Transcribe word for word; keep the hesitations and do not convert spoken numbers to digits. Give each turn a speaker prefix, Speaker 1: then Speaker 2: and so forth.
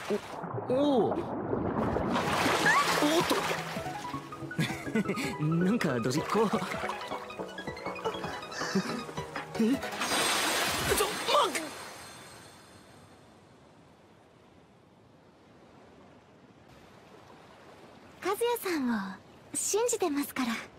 Speaker 1: おおおっとなんかドジっ子。えちょ、ま
Speaker 2: 和也さんを信じてますから。